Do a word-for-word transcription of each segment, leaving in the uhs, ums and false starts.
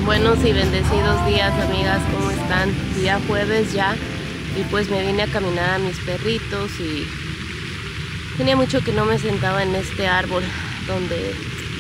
Buenos y bendecidos días, amigas, ¿cómo están? Día jueves ya, y pues me vine a caminar a mis perritos y tenía mucho que no me sentaba en este árbol donde,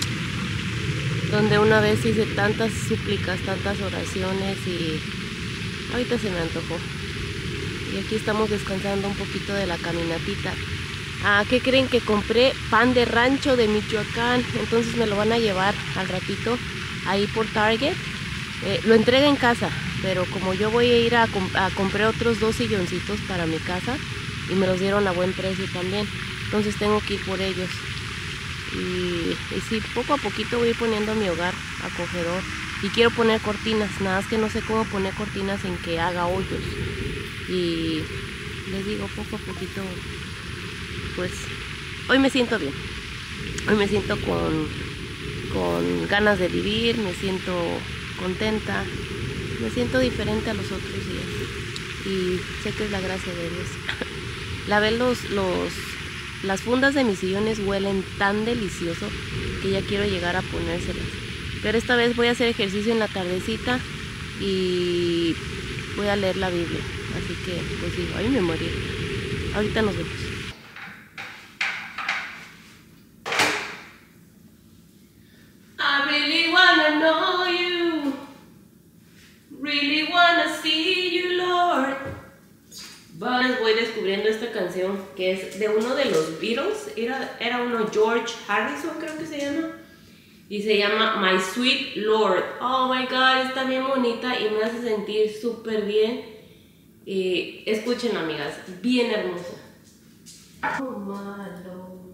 donde una vez hice tantas súplicas, tantas oraciones y ahorita se me antojó. Y aquí estamos descansando un poquito de la caminatita. Ah, ¿qué creen? Que compré pan de rancho de Michoacán, entonces me lo van a llevar al ratito ahí por Target. Eh, lo entrega en casa, pero como yo voy a ir a, comp a comprar otros dos silloncitos para mi casa y me los dieron a buen precio también, entonces tengo que ir por ellos. Y, y sí, poco a poquito voy a ir poniendo mi hogar acogedor. Y quiero poner cortinas, nada más que no sé cómo poner cortinas sin que haga hoyos. Y les digo, poco a poquito, pues hoy me siento bien. Hoy me siento con, con ganas de vivir, me siento contenta, me siento diferente a los otros días. Y sé que es la gracia de Dios. La vez los, los, las fundas de mis sillones huelen tan delicioso que ya quiero llegar a ponérselas. Pero esta vez voy a hacer ejercicio en la tardecita y voy a leer la Biblia. Así que, pues digo, ahí me morí. Ahorita nos vemos. I really wanna know you. Really wanna see you, Lord. But voy descubriendo esta canción que es de uno de los Beatles. Era, era uno George Harrison, creo que se llama. Y se llama My Sweet Lord. Oh my God, está bien bonita y me hace sentir súper bien. Y escuchen, amigas, bien hermosa. Oh my Lord,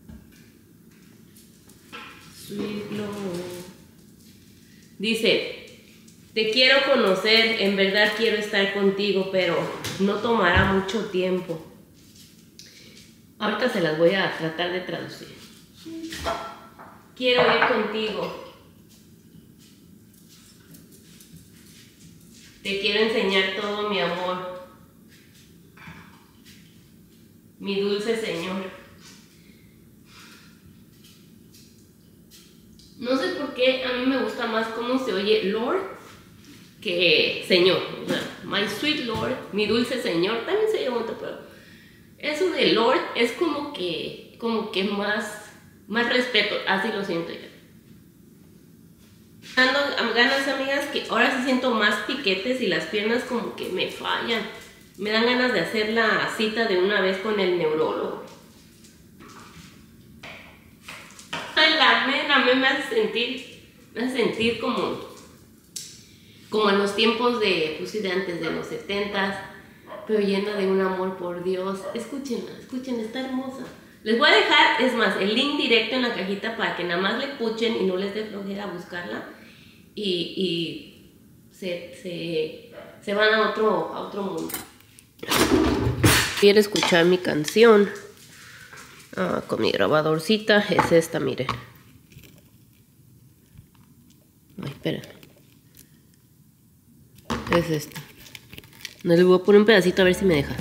Sweet Lord. Dice, te quiero conocer, en verdad quiero estar contigo, pero no tomará mucho tiempo. Ahorita se las voy a tratar de traducir. Quiero ir contigo. Te quiero enseñar todo mi amor. Mi dulce Señor. No sé por qué a mí me gusta más cómo se oye Lord que Señor. O sea, my sweet Lord, mi dulce Señor, también se oye bonito, pero eso de Lord es como que, como que más... Más respeto, así lo siento yo. Dando ganas, amigas, que ahora sí siento más piquetes y las piernas como que me fallan. Me dan ganas de hacer la cita de una vez con el neurólogo. Ay, la mena, me hace sentir, me hace sentir como, como en los tiempos de, pues sí, de antes de los setentas, pero llena de un amor por Dios. Escúchenla, escúchenla, está hermosa. Les voy a dejar, es más, el link directo en la cajita para que nada más le puchen y no les dé flojera buscarla y, y se, se, se van a otro, a otro mundo. Quiero escuchar mi canción ah, con mi grabadorcita, es esta, miren. Ay, esperen. Es esta. No les voy a poner un pedacito a ver si me deja.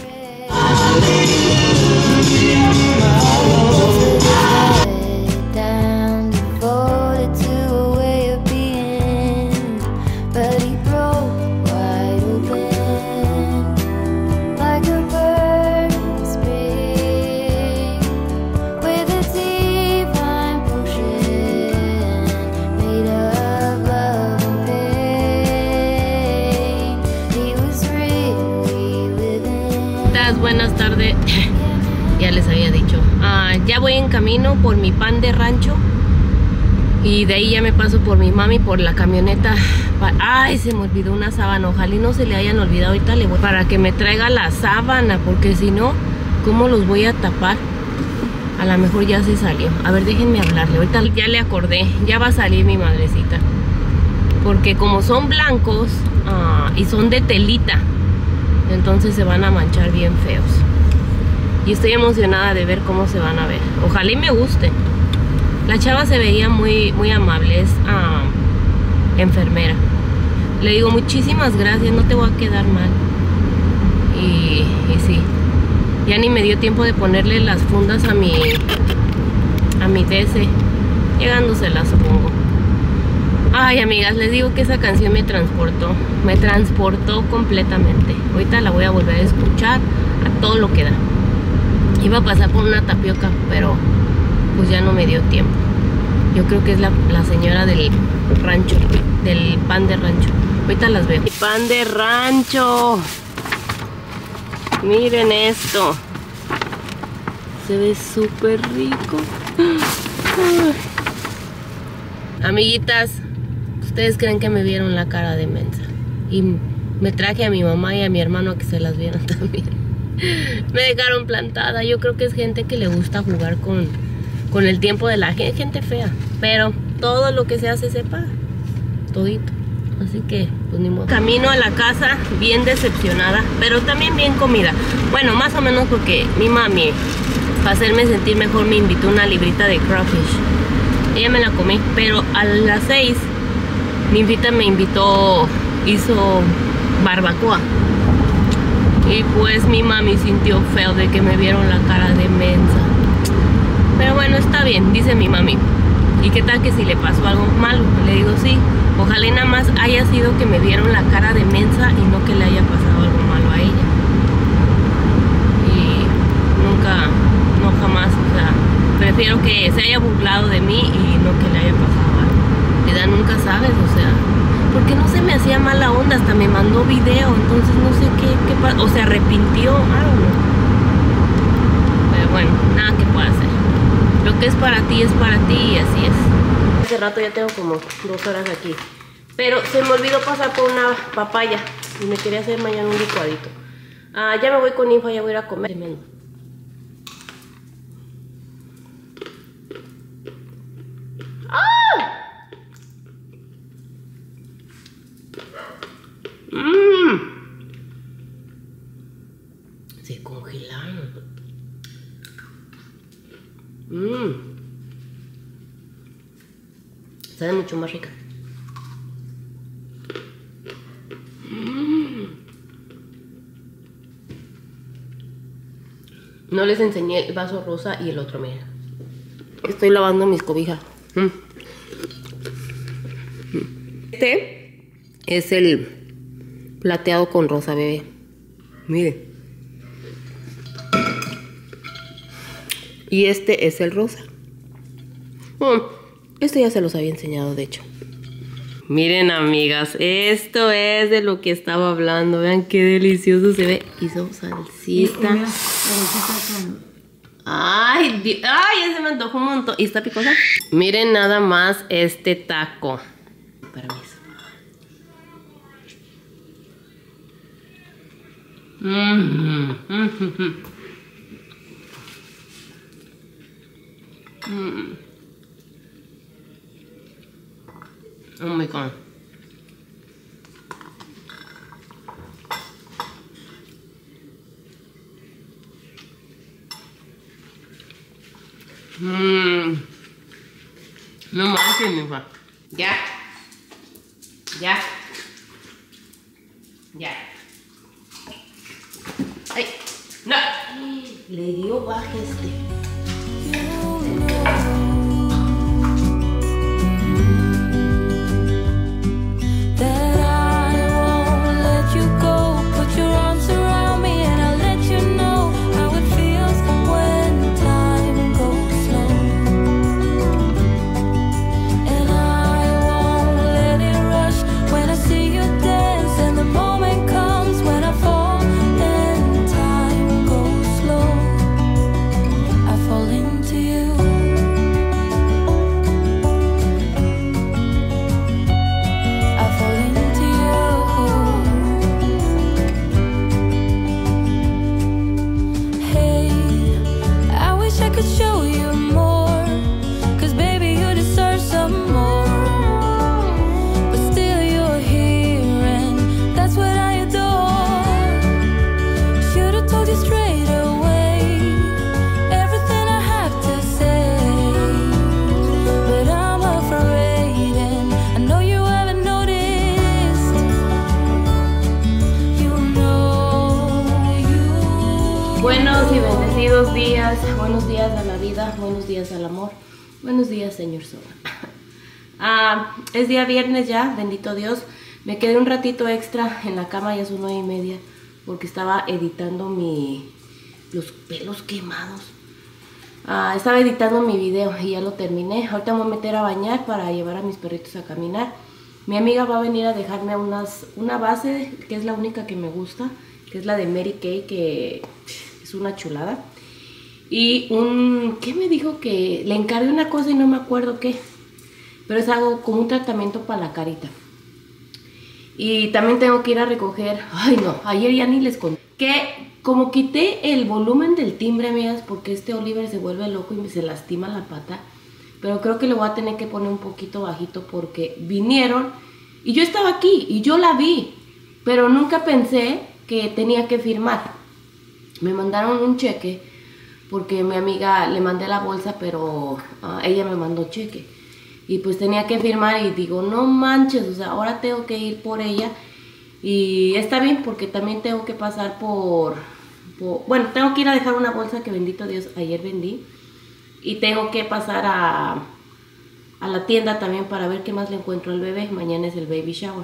Buenas tardes, ya les había dicho, ah, ya voy en camino por mi pan de rancho y de ahí ya me paso por mi mami por la camioneta. Ay, se me olvidó una sábana, ojalá y no se le hayan olvidado. Ahorita le voy para que me traiga la sábana, porque si no, ¿cómo los voy a tapar? A lo mejor ya se salió. A ver, déjenme hablarle, ahorita ya le acordé, ya va a salir mi madrecita, porque como son blancos ah, y son de telita, entonces se van a manchar bien feos. Y estoy emocionada de ver cómo se van a ver. Ojalá y me guste. La chava se veía muy, muy amable. Es uh, enfermera. Le digo muchísimas gracias, no te voy a quedar mal. Y, y sí. Ya ni me dio tiempo de ponerle las fundas a mi, a mi D C. Llegándoselas, supongo. Ay, amigas, les digo que esa canción me transportó, me transportó completamente. Ahorita la voy a volver a escuchar a todo lo que da. Iba a pasar por una tapioca, pero pues ya no me dio tiempo. Yo creo que es la, la señora del rancho, del pan de rancho. Ahorita las veo. Pan de rancho. Miren esto. Se ve súper rico. Ay. Amiguitas, ustedes creen que me vieron la cara de mensa. Y me traje a mi mamá y a mi hermano a que se las vieran también. Me dejaron plantada. Yo creo que es gente que le gusta jugar con, con el tiempo de la gente, gente fea. Pero todo lo que se hace se paga. Todito. Así que, pues ni modo. Camino a la casa bien decepcionada, pero también bien comida. Bueno, más o menos porque mi mami, para hacerme sentir mejor, me invitó una librita de crawfish. Ella me la comí, pero a las seis mi invita me invitó, hizo barbacoa. Y pues mi mami sintió feo de que me vieron la cara de mensa. Pero bueno, está bien, dice mi mami. ¿Y qué tal que si le pasó algo malo? Le digo sí. Ojalá y nada más haya sido que me vieron la cara de mensa y no que le haya pasado algo malo a ella. Y nunca, no jamás, o sea, prefiero que se haya burlado de mí y no que le haya pasado algo. Edad nunca sabes, o sea, porque no se me hacía mala onda, hasta me mandó video, entonces no sé qué, qué pasó, o se arrepintió, algo. Pero bueno, nada que pueda hacer. Lo que es para ti es para ti y así es. Hace rato ya tengo como dos horas aquí, pero se me olvidó pasar por una papaya y me quería hacer mañana un licuadito. Ah, ya me voy con Ninfa, ya voy a ir a comer. Tremendo. Mmm. Se congelaron. Mmm. Sabe mucho más rica. Mm. No les enseñé el vaso rosa y el otro, miren. Estoy lavando mis cobijas. Mm. Este es el plateado con rosa, bebé. Miren. Y este es el rosa. Oh, este ya se los había enseñado, de hecho. Miren, amigas, esto es de lo que estaba hablando. Vean qué delicioso se ve. Hizo salsita. Ay, Dios. Ay, ya se me antojó un montón. ¿Y está picosa? Miren nada más este taco. Permiso. Mm, mm, mm, mm. Mm. Oh my god. Mmm. No manches, Ninfa. Ya. Ya. Ya. Ay. No. Le dio baje este. Buenos y bendecidos días, buenos días a la vida, buenos días al amor, buenos días, señor Sol. Ah, es día viernes ya, bendito Dios. Me quedé un ratito extra en la cama, ya son nueve y media, porque estaba editando mi... los pelos quemados. Ah, estaba editando mi video y ya lo terminé. Ahorita me voy a meter a bañar para llevar a mis perritos a caminar. Mi amiga va a venir a dejarme unas, una base, que es la única que me gusta, que es la de Mary Kay, que es una chulada. Y un... ¿qué me dijo? Que le encargué una cosa y no me acuerdo qué. Pero es algo como un tratamiento para la carita. Y también tengo que ir a recoger... Ay no, ayer ya ni les conté. Que como quité el volumen del timbre, amigas, porque este Oliver se vuelve loco y me se lastima la pata. Pero creo que le voy a tener que poner un poquito bajito porque vinieron y yo estaba aquí y yo la vi. Pero nunca pensé que tenía que firmar. Me mandaron un cheque porque mi amiga le mandé la bolsa, pero uh, ella me mandó cheque. Y pues tenía que firmar y digo, no manches, o sea, ahora tengo que ir por ella. Y está bien porque también tengo que pasar por, por... bueno, tengo que ir a dejar una bolsa que bendito Dios ayer vendí. Y tengo que pasar a, a la tienda también para ver qué más le encuentro al bebé. Mañana es el baby shower.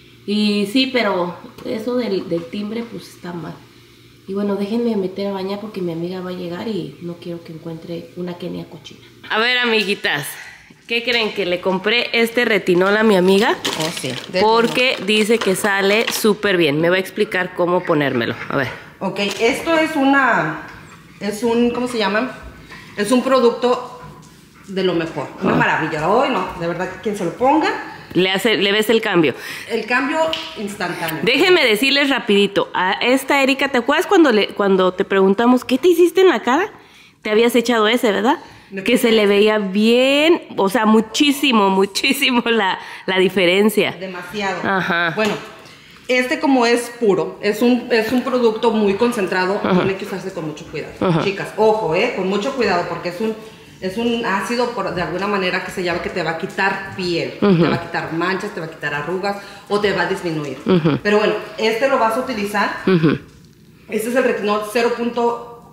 Y sí, pero eso del, del timbre pues está mal. Y bueno, déjenme meter a bañar porque mi amiga va a llegar y no quiero que encuentre una Kenia cochina. A ver, amiguitas, ¿qué creen? Que le compré este retinol a mi amiga. Oh, sí. Porque dice que sale súper bien. Me va a explicar cómo ponérmelo. A ver. Ok, esto es una... es un... ¿cómo se llama? Es un producto de lo mejor. Una ah. maravilla. Hoy no, de verdad, quien se lo ponga... Le, hace, le ves el cambio. El cambio instantáneo. Déjenme decirles rapidito. A esta Erika, ¿te acuerdas cuando, le, cuando te preguntamos qué te hiciste en la cara? Te habías echado ese, ¿verdad? Que se le veía bien, o sea, muchísimo, muchísimo la, la diferencia. Demasiado. Ajá. Bueno, este como es puro, es un, es un producto muy concentrado, Ajá. tiene que usarse con mucho cuidado. Ajá. Chicas, ojo, eh, con mucho cuidado porque es un... es un ácido, por, de alguna manera, que se llama que te va a quitar piel, uh-huh. te va a quitar manchas, te va a quitar arrugas o te va a disminuir. Uh-huh. Pero bueno, este lo vas a utilizar. Uh-huh. Este es el retinol cero punto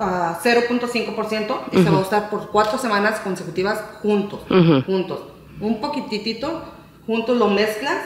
cinco por ciento y uh-huh. se va a usar por cuatro semanas consecutivas juntos. Uh-huh. Juntos. Un poquitito, juntos lo mezclas.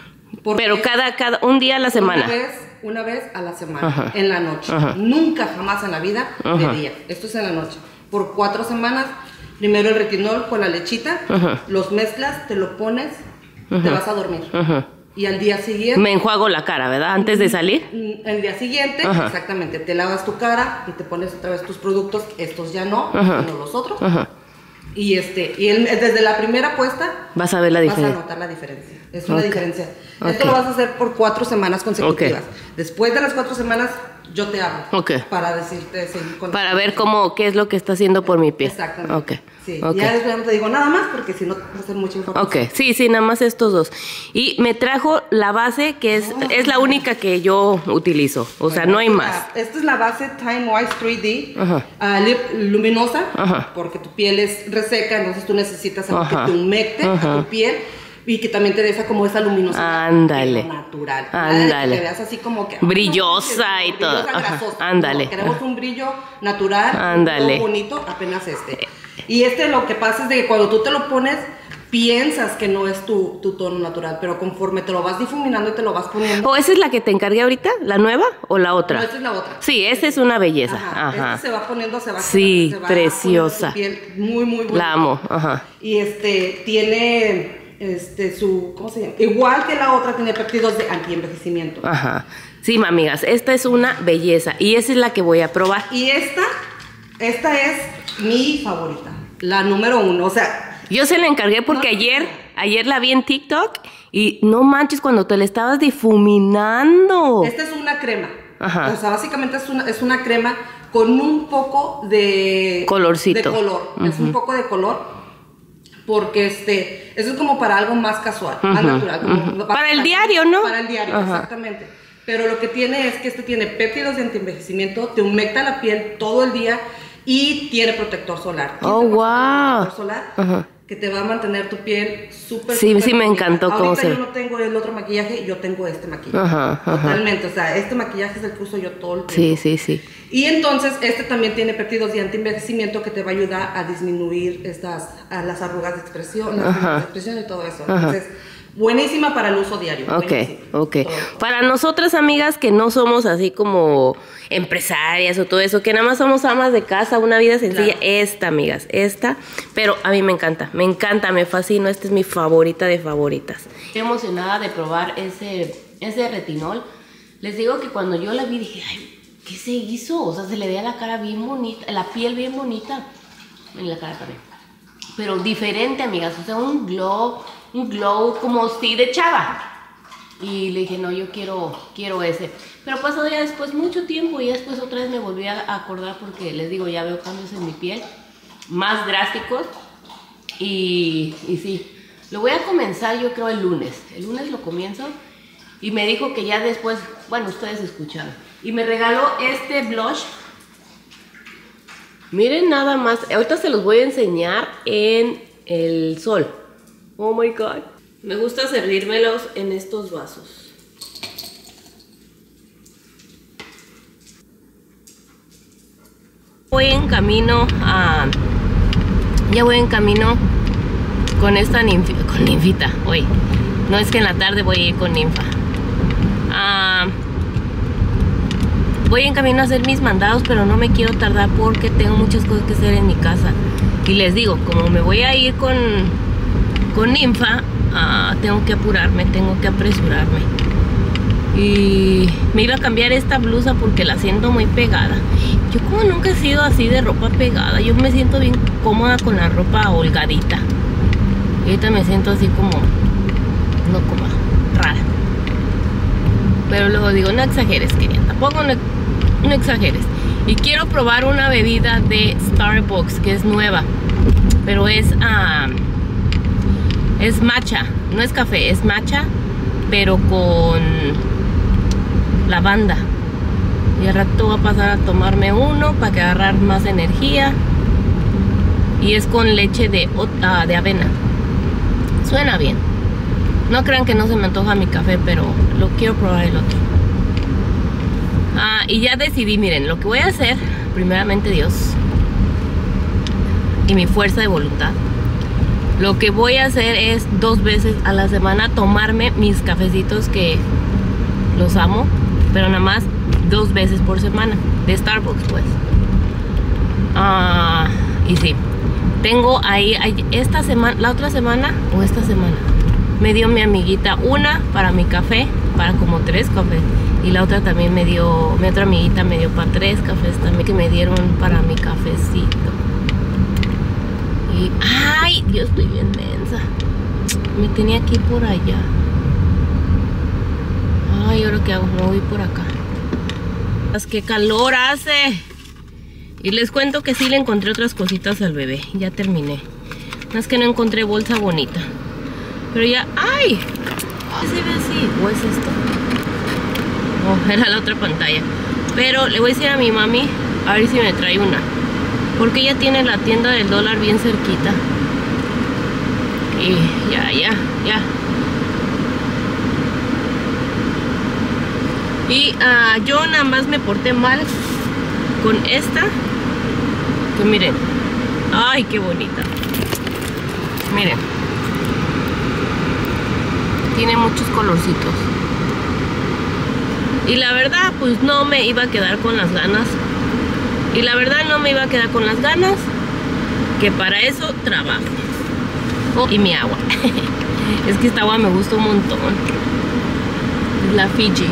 Pero cada, cada, un día a la semana. Una vez, una vez a la semana, uh-huh. en la noche. Uh-huh. Nunca, jamás en la vida, uh-huh. de día. Esto es en la noche. Por cuatro semanas. Primero el retinol con la lechita, uh-huh. los mezclas, te lo pones, uh-huh. te vas a dormir. Uh-huh. Y al día siguiente... me enjuago la cara, ¿verdad? Antes de salir. El día siguiente, uh-huh. exactamente, te lavas tu cara y te pones otra vez tus productos, estos ya no, uh-huh. sino los otros. Uh-huh. Y, este, y el, desde la primera puesta... vas a ver la diferencia. Vas a notar la diferencia. Es una okay. diferencia. Okay. Esto lo vas a hacer por cuatro semanas consecutivas. Okay. Después de las cuatro semanas... yo te hablo okay. para decirte sí, para ver cómo qué es lo que está haciendo por mi piel. Exactamente. Okay. Sí. Okay. Ya después no te digo nada más porque si no va a ser mucha información. Ok, sí, sí, nada más estos dos. Y me trajo la base que es, oh. es la única que yo utilizo. O bueno, sea, no hay más. Esta es la base Time Wise tres D uh, luminosa uh-huh. porque tu piel es reseca, entonces tú necesitas algo uh-huh. que te humecte uh-huh. a tu piel. Y que también te dé esa como esa luminosidad. Ándale. Natural. Ándale. Que te veas así como que... brillosa y todo. Ándale. No, queremos un brillo natural. Ándale. Bonito, apenas este. Y este lo que pasa es de que cuando tú te lo pones, piensas que no es tu, tu tono natural, pero conforme te lo vas difuminando y te lo vas poniendo... ¿O esa es la que te encargué ahorita? ¿La nueva o la otra? No, esta es la otra. Sí, esa es una belleza. Ajá. Ajá. Este se va poniendo, se va... Sí, se va preciosa. Tu piel muy, muy buena. La amo. Ajá. Y este, tiene... Este, su, ¿cómo se llama? Igual que la otra, tiene péptidos de antienvejecimiento. Ajá. Sí, amigas, esta es una belleza y esa es la que voy a probar. Y esta, esta es mi favorita, la número uno, o sea... yo se la encargué porque no, ayer, ayer la vi en TikTok y no manches cuando te la estabas difuminando. Esta es una crema. Ajá. O sea, básicamente es una, es una crema con un poco de... colorcito. De color, uh-huh. es un poco de color. Porque este, eso es como para algo más casual, uh-huh, más natural. Como uh-huh. para, para, para el diario, ¿no? Para el diario, uh-huh. exactamente. Pero lo que tiene es que este tiene péptidos de antienvejecimiento, te humecta la piel todo el día y tiene protector solar. Oh, wow. Protector solar. Uh-huh. que te va a mantener tu piel súper. Sí, súper sí me bonita. encantó cómo Ahorita se yo ve. no tengo el otro maquillaje, yo tengo este maquillaje. Ajá, ajá. Totalmente, o sea, este maquillaje es el que uso yo todo el tiempo. Sí, sí, sí. Y entonces este también tiene péptidos de anti-envejecimiento que te va a ayudar a disminuir estas, a las arrugas de expresión, las arrugas de expresión y todo eso. Ajá. Entonces, buenísima para el uso diario. Ok, buenísima. ok. Todo. Para nosotras, amigas, que no somos así como empresarias o todo eso, que nada más somos amas de casa, una vida sencilla, Claro. esta, amigas, esta. Pero a mí me encanta, me encanta, me fascina. Esta es mi favorita de favoritas. Estoy emocionada de probar ese, ese retinol. Les digo que cuando yo la vi dije, ay, ¿qué se hizo? O sea, se le veía la cara bien bonita, la piel bien bonita. En la cara también. Pero diferente, amigas, o sea, un glow, un glow como si de chava. Y le dije, no, yo quiero, quiero ese. Pero pasó ya después mucho tiempo y después otra vez me volví a acordar porque les digo, ya veo cambios en mi piel más drásticos. Y, y sí, lo voy a comenzar yo creo el lunes. El lunes lo comienzo y me dijo que ya después, bueno, ustedes escucharon. Y me regaló este blush. Miren nada más, ahorita se los voy a enseñar en el sol. Oh my god. Me gusta servírmelos en estos vasos. Voy en camino a... Ya voy en camino con esta ninfi, con ninfita, hoy. No es que en la tarde voy a ir con ninfa. Ah... Voy en camino a hacer mis mandados, pero no me quiero tardar porque tengo muchas cosas que hacer en mi casa. Y les digo, como me voy a ir con, con ninfa, uh, tengo que apurarme, tengo que apresurarme. Y me iba a cambiar esta blusa porque la siento muy pegada. Yo como nunca he sido así de ropa pegada, yo me siento bien cómoda con la ropa holgadita. Y ahorita me siento así como, no como rara. Pero luego digo, no exageres, querida, tampoco no, no exageres. Y quiero probar una bebida de Starbucks que es nueva, pero es uh, es matcha, no es café, es matcha, pero con lavanda. Y al rato voy a pasar a tomarme uno para que agarrar más energía. Y es con leche de, uh, de avena. Suena bien. No crean que no se me antoja mi café, pero lo quiero probar el otro. Ah, y ya decidí, miren, lo que voy a hacer, primeramente Dios y mi fuerza de voluntad. Lo que voy a hacer es dos veces a la semana tomarme mis cafecitos que los amo, pero nada más dos veces por semana, de Starbucks pues. Ah, y sí, tengo ahí, esta semana, la otra semana o esta semana, me dio mi amiguita una para mi café, para como tres cafés. Y la otra también me dio, mi otra amiguita me dio para tres cafés también que me dieron para mi cafecito. Y, ay, yo estoy bien densa. Me tenía que ir por allá. Ay, ¿ahora qué hago? Me voy por acá. ¡Qué calor hace! Y les cuento que sí le encontré otras cositas al bebé. Ya terminé. Más que no encontré bolsa bonita. Pero ya, ¡ay! ¿Qué se ve así? ¿O es esto? Oh, era la otra pantalla. Pero le voy a decir a mi mami a ver si me trae una, porque ella tiene la tienda del dólar bien cerquita. Y ya, ya, ya. Y uh, yo nada más me porté mal con esta, que miren, ay, qué bonita. Miren, tiene muchos colorcitos. Y la verdad, pues no me iba a quedar con las ganas. Y la verdad no me iba a quedar con las ganas, que para eso trabajo. Oh, y mi agua. Es que esta agua me gusta un montón. Es la Fiji.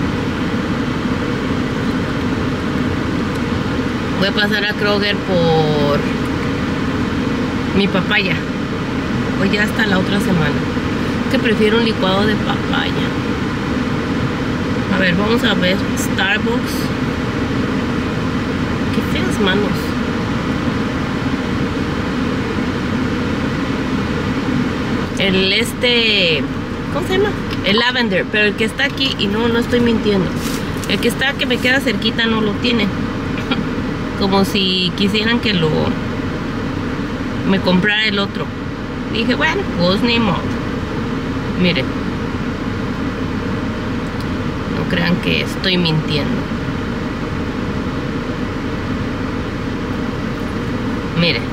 Voy a pasar a Kroger por mi papaya. O ya hasta la otra semana. Que prefiero un licuado de papaya. A ver, vamos a ver Starbucks. Qué feas manos. El este, ¿cómo se llama? El lavender, pero el que está aquí, y no, no estoy mintiendo, el que está, que me queda cerquita, no lo tiene. Como si quisieran que lo me comprara el otro. Dije, bueno, pues ni modo. Miren. No crean que estoy mintiendo. Miren.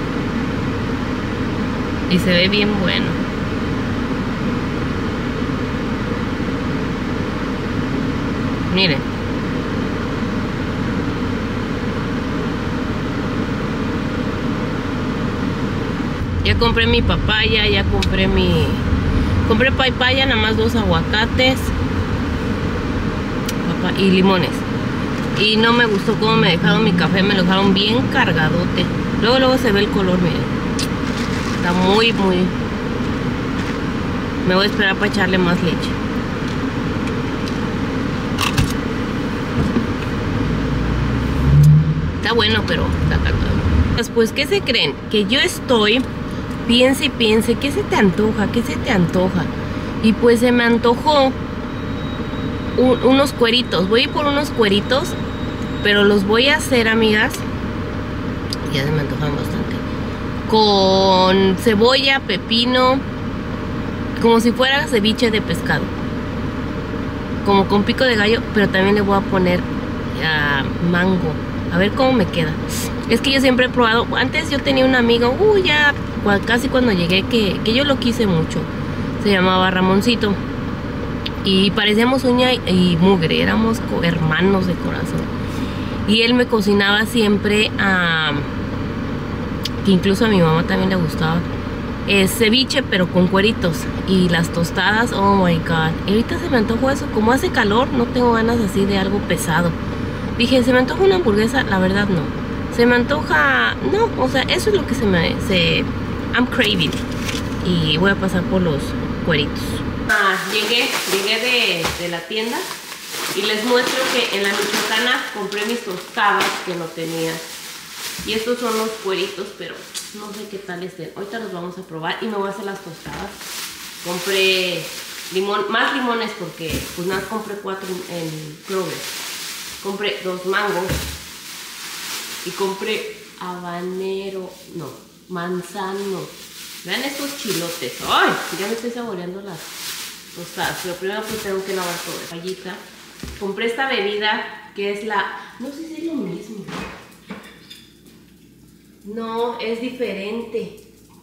Y se ve bien bueno. Miren. Ya compré mi papaya, ya compré mi... Compré papaya, nada más dos aguacates papá, y limones. Y no me gustó cómo me dejaron mi café, me lo dejaron bien cargadote. Luego, luego se ve el color, miren. Está muy, muy... Me voy a esperar para echarle más leche. Está bueno, pero está cargado. Pues, ¿qué se creen? Que yo estoy... Piense y piense, ¿qué se te antoja? ¿Qué se te antoja? Y pues se me antojó un, unos cueritos. Voy a ir por unos cueritos, pero los voy a hacer, amigas. Ya se me antojan bastante. Con cebolla, pepino, como si fuera ceviche de pescado. Como con pico de gallo, pero también le voy a poner uh, mango. A ver cómo me queda. Es que yo siempre he probado. Antes yo tenía un amigo, uh, ya casi cuando llegué, que, que yo lo quise mucho. Se llamaba Ramoncito. Y parecíamos uña y, y mugre. Éramos hermanos de corazón. Y él me cocinaba siempre, uh, que incluso a mi mamá también le gustaba, eh, ceviche, pero con cueritos. Y las tostadas, oh my god. Y ahorita se me antojó eso. Como hace calor, no tengo ganas así de algo pesado. Dije, ¿se me antoja una hamburguesa? La verdad no. Se me antoja... No, o sea, eso es lo que se me... Se, I'm craving. Y voy a pasar por los cueritos. Ah, llegué, llegué de, de la tienda. Y les muestro que en la Michoacana compré mis tostadas que no tenía. Y estos son los cueritos, pero no sé qué tal estén. Ahorita los vamos a probar y me voy a hacer las tostadas. Compré limón, más limones porque pues nada, compré cuatro en Kroger. Compré dos mangos y compré habanero, no, manzano. Vean estos chilotes. ¡Ay! Ya me estoy saboreando las tostadas. Pero primero pues tengo que lavar todo. Fallita. Compré esta bebida que es la... No sé si es lo mismo. No, es diferente.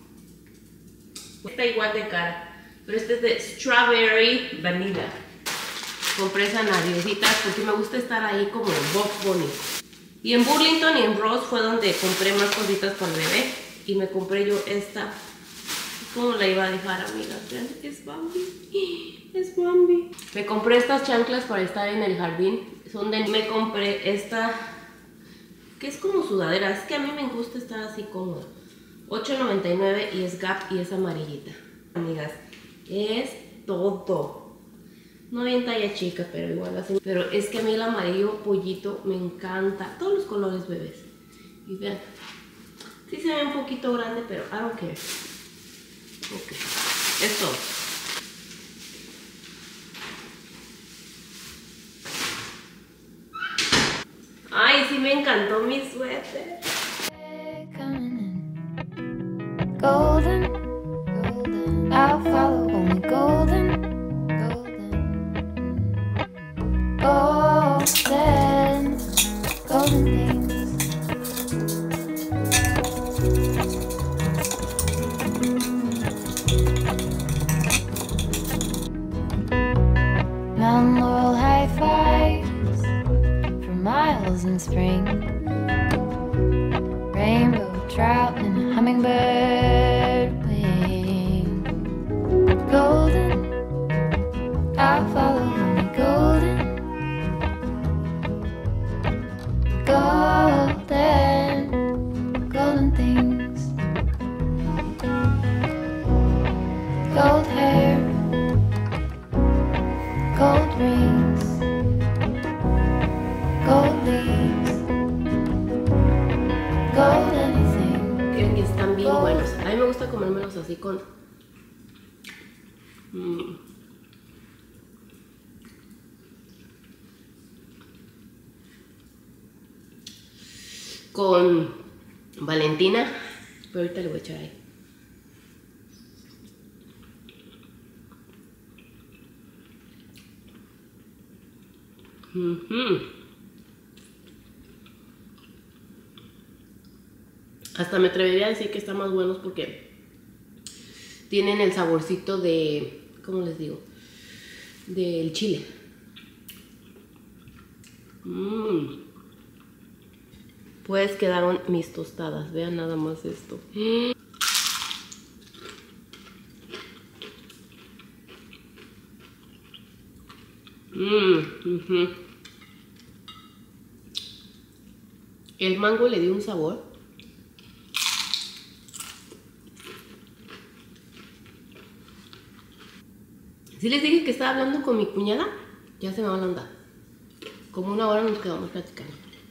Está igual de cara. Pero este es de Strawberry Vanilla. Compré esas nariositas porque me gusta estar ahí como en Bugs Bunny. Y en Burlington y en Ross fue donde compré más cositas para el bebé. Y me compré yo esta. ¿Cómo la iba a dejar, amigas? Vean, es Bambi. Es Bambi. Me compré estas chanclas para estar en el jardín. Son de... Me compré esta, que es como sudadera. Es que a mí me gusta estar así cómoda. ocho noventa y nueve y es Gap y es amarillita. Amigas, es todo. No bien talla chica, pero igual así. Pero es que a mí el amarillo pollito me encanta. Todos los colores, bebés. Y vean. Sí se ve un poquito grande, pero I don't care. Ok. Es todo. Ay, sí me encantó mi suéter. Golden, golden, I'll follow only golden. Golden, golden things. Mount Laurel high fives for miles in spring. Rainbow trout and hummingbird wing. Golden, I'll follow only golden. Golden, golden things. Gold hair, gold rings, gold leaves, gold anything. Creo que están bien buenos. A mí me gusta comérmelos así con... Mm. Con Valentina, pero ahorita le voy a echar ahí. Uh-huh. Hasta me atrevería a decir que están más buenos porque tienen el saborcito de, ¿cómo les digo? Del chile. Mmm. Pues quedaron mis tostadas. Vean nada más esto. Mmm. Uh-huh. El mango le dio un sabor. Si les dije que estaba hablando con mi cuñada, ya se me va la onda. Como una hora nos quedamos platicando.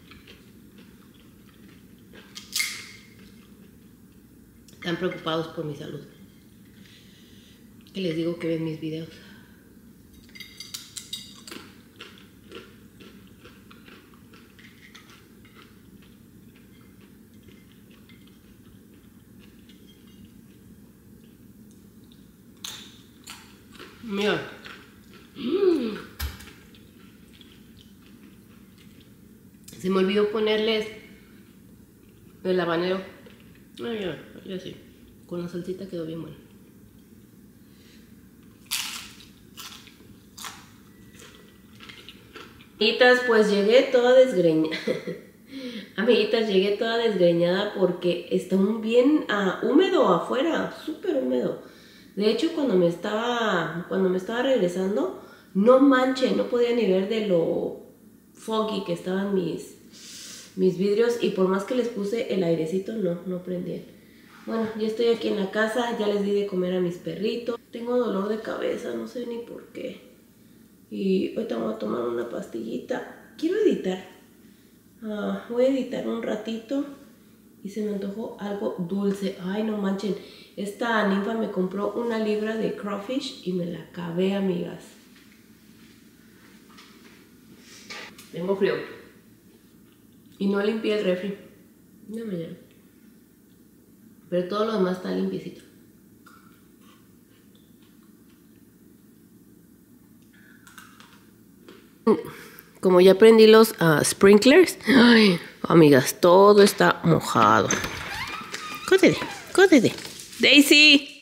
Están preocupados por mi salud. Que les digo que ven mis videos. Mira. Mm. Se me olvidó ponerles el habanero. Ay, ya, ya sí. Con la salsita quedó bien bueno. Amiguitas, pues llegué toda desgreñada. Amiguitas, llegué toda desgreñada porque está un bien uh, húmedo afuera, súper húmedo. De hecho, cuando me estaba cuando me estaba regresando, no manchen, no podía ni ver de lo foggy que estaban mis, mis vidrios. Y por más que les puse el airecito, no, no prendían. Bueno, ya estoy aquí en la casa, ya les di de comer a mis perritos. Tengo dolor de cabeza, no sé ni por qué. Y ahorita voy a tomar una pastillita. Quiero editar. Uh, voy a editar un ratito. Y se me antojó algo dulce. Ay, no manchen. Esta ninfa me compró una libra de crawfish y me la acabé, amigas. Tengo frío. Y no limpié el refri. No me lleno. Pero todo lo demás está limpiecito. Como ya prendí los uh, sprinklers, ay, amigas, todo está mojado. Códete, códete. Daisy.